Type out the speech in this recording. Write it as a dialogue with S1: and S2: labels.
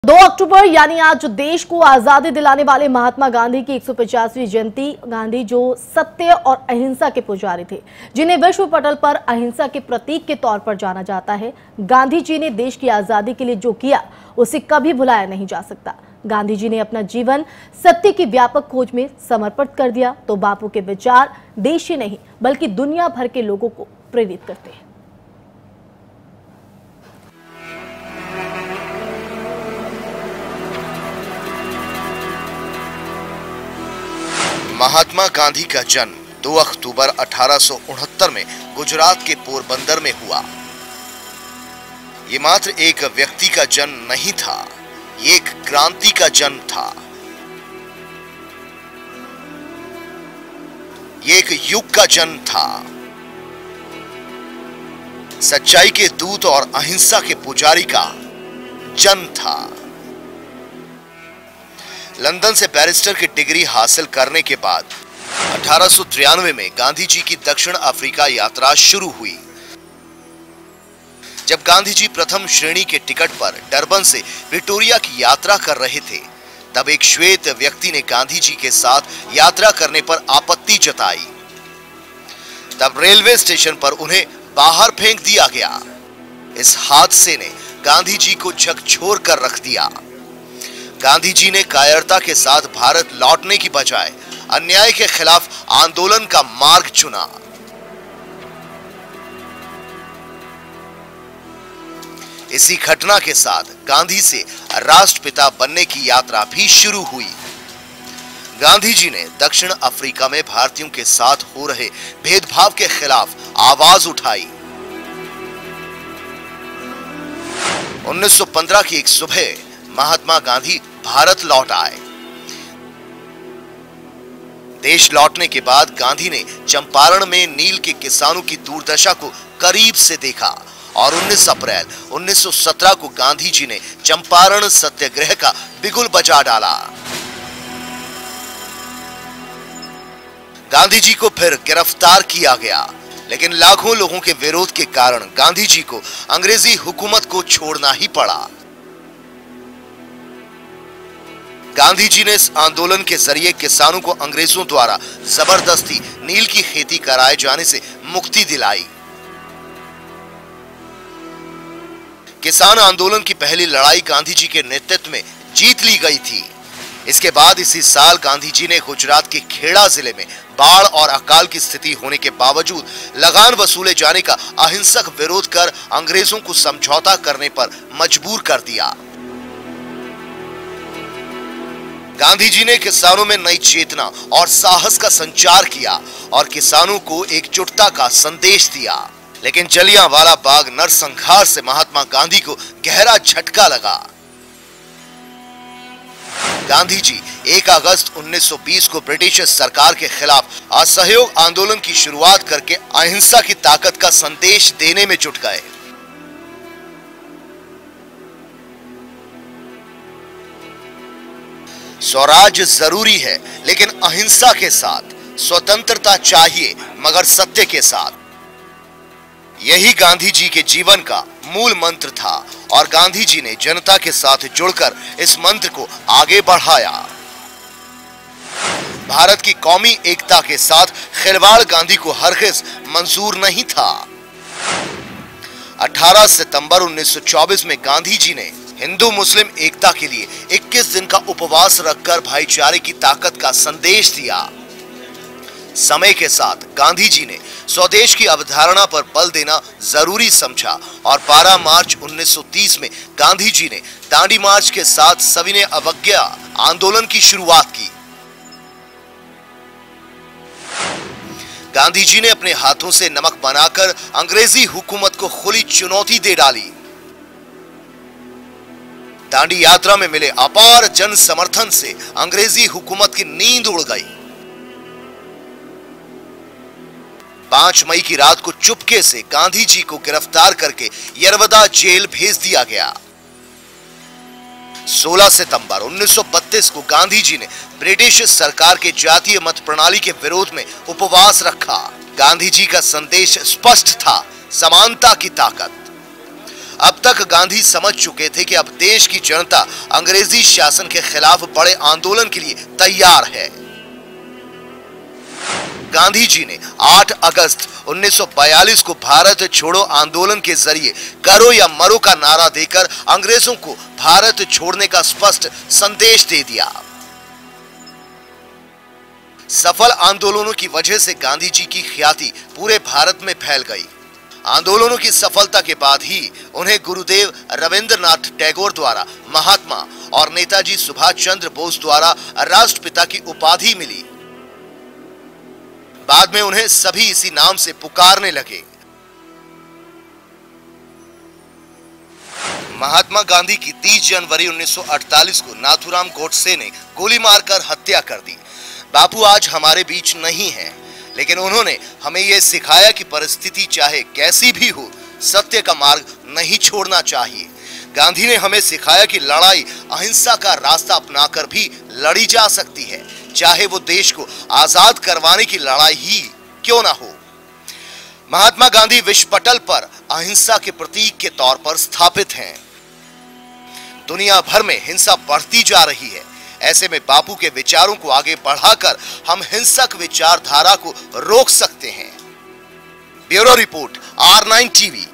S1: 2 अक्टूबर यानी आज देश को आजादी दिलाने वाले महात्मा गांधी की 150वीं जयंती। गांधी जो सत्य और अहिंसा के पुजारी थे, जिन्हें विश्व पटल पर अहिंसा के प्रतीक के तौर पर जाना जाता है। गांधी जी ने देश की आजादी के लिए जो किया उसे कभी भुलाया नहीं जा सकता। गांधी जी ने अपना जीवन सत्य की व्यापक खोज में समर्पित कर दिया, तो बापू के विचार देश ही नहीं बल्कि दुनिया भर के लोगों को प्रेरित करते हैं।
S2: महात्मा गांधी का जन्म 2 अक्टूबर 1869 में गुजरात के पोरबंदर में हुआ। ये मात्र एक व्यक्ति का जन्म नहीं था, ये एक क्रांति का जन्म था। ये एक युग का जन्म था। सच्चाई के दूत और अहिंसा के पुजारी का जन्म था। लंदन से बैरिस्टर की डिग्री हासिल करने के बाद 1893 में गांधी जी की दक्षिण अफ्रीका यात्रा शुरू हुई। जब गांधी जी प्रथम श्रेणी के टिकट पर डरबन से विक्टोरिया की यात्रा कर रहे थे, तब एक श्वेत व्यक्ति ने गांधी जी के साथ यात्रा करने पर आपत्ति जताई। तब रेलवे स्टेशन पर उन्हें बाहर फेंक दिया गया। इस हादसे ने गांधी जी को झकझोर कर रख दिया। गांधी जी ने कायरता के साथ भारत लौटने की बजाय अन्याय के खिलाफ आंदोलन का मार्ग चुना। इसी घटना के साथ गांधी से राष्ट्रपिता बनने की यात्रा भी शुरू हुई। गांधी जी ने दक्षिण अफ्रीका में भारतीयों के साथ हो रहे भेदभाव के खिलाफ आवाज उठाई। 1915 की एक सुबह महात्मा गांधी भारत लौट आए। देश लौटने के बाद गांधी ने चंपारण में नील के किसानों की दुर्दशा को करीब से देखा और 19 अप्रैल 1917 को गांधी जी ने चंपारण सत्याग्रह का बिगुल बजा डाला। गांधी जी को फिर गिरफ्तार किया गया, लेकिन लाखों लोगों के विरोध के कारण गांधी जी को अंग्रेजी हुकूमत को छोड़ना ही पड़ा। गांधी जी ने इस आंदोलन के जरिए किसानों को अंग्रेजों द्वारा जबरदस्ती नील की खेती कराए जाने से मुक्ति दिलाई। किसान आंदोलन की पहली लड़ाई गांधी जी के नेतृत्व में जीत ली गई थी। इसके बाद इसी साल गांधी जी ने गुजरात के खेड़ा जिले में बाढ़ और अकाल की स्थिति होने के बावजूद लगान वसूले जाने का अहिंसक विरोध कर अंग्रेजों को समझौता करने पर मजबूर कर दिया। गांधी जी ने किसानों में नई चेतना और साहस का संचार किया और किसानों को एकजुटता का संदेश दिया। लेकिन जलियांवाला बाग नरसंहार से महात्मा गांधी को गहरा झटका लगा। गांधी जी 1 अगस्त 1920 को ब्रिटिश सरकार के खिलाफ असहयोग आंदोलन की शुरुआत करके अहिंसा की ताकत का संदेश देने में जुट गए। स्वराज जरूरी है, लेकिन अहिंसा के साथ। स्वतंत्रता चाहिए, मगर सत्य के साथ। यही गांधी जी के जीवन का मूल मंत्र था और गांधी जी ने जनता के साथ जुड़कर इस मंत्र को आगे बढ़ाया। भारत की कौमी एकता के साथ खिलवाड़ गांधी को हरगिज मंजूर नहीं था। 18 सितंबर 1924 में गांधी जी ने हिंदू मुस्लिम एकता के लिए 21 दिन का उपवास रखकर भाईचारे की ताकत का संदेश दिया। समय के साथ गांधी जी ने स्वदेश की अवधारणा पर बल देना जरूरी समझा और 12 मार्च 1930 में गांधी जी ने दांडी मार्च के साथ सविनय अवज्ञा आंदोलन की शुरुआत की। गांधी जी ने अपने हाथों से नमक बनाकर अंग्रेजी हुकूमत को खुली चुनौती दे डाली। दांडी यात्रा में मिले अपार जन समर्थन से अंग्रेजी हुकूमत की नींद उड़ गई। 5 मई की रात को चुपके से गांधी जी को गिरफ्तार करके यरवदा जेल भेज दिया गया। 16 सितंबर 1932 को गांधी जी ने ब्रिटिश सरकार के जातीय मत प्रणाली के विरोध में उपवास रखा। गांधी जी का संदेश स्पष्ट था, समानता की ताकत। अब तक गांधी समझ चुके थे कि अब देश की जनता अंग्रेजी शासन के खिलाफ बड़े आंदोलन के लिए तैयार है। गांधी जी ने 8 अगस्त 1942 को भारत छोड़ो आंदोलन के जरिए करो या मरो का नारा देकर अंग्रेजों को भारत छोड़ने का स्पष्ट संदेश दे दिया। सफल आंदोलनों की वजह से गांधी जी की ख्याति पूरे भारत में फैल गई। आंदोलनों की सफलता के बाद ही उन्हें गुरुदेव रविंद्रनाथ टैगोर द्वारा महात्मा और नेताजी सुभाष चंद्र बोस द्वारा राष्ट्रपिता की उपाधि मिली। बाद में उन्हें सभी इसी नाम से पुकारने लगे। महात्मा गांधी की 30 जनवरी 1948 को नाथूराम गोडसे ने गोली मारकर हत्या कर दी। बापू आज हमारे बीच नहीं है, लेकिन उन्होंने हमें यह सिखाया कि परिस्थिति चाहे कैसी भी हो, सत्य का मार्ग नहीं छोड़ना चाहिए। गांधी ने हमें सिखाया कि लड़ाई अहिंसा का रास्ता अपनाकर भी लड़ी जा सकती है, चाहे वो देश को आजाद करवाने की लड़ाई ही क्यों ना हो। महात्मा गांधी विश्व पटल पर अहिंसा के प्रतीक के तौर पर स्थापित हैं। दुनिया भर में हिंसा बढ़ती जा रही है। ऐसे में बापू के विचारों को आगे बढ़ाकर हम हिंसक विचारधारा को रोक सकते हैं। Bureau report R9 TV।